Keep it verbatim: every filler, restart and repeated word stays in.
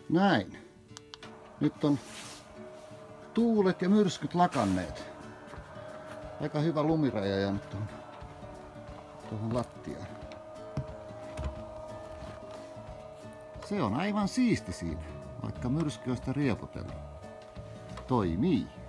Näin. Nyt on tuulet ja myrskyt lakanneet. Aika hyvä lumiraja jäänyt tuohon, tuohon lattiaan. Se on aivan siisti siinä, vaikka myrsky on sitä riepotellut. Toimii.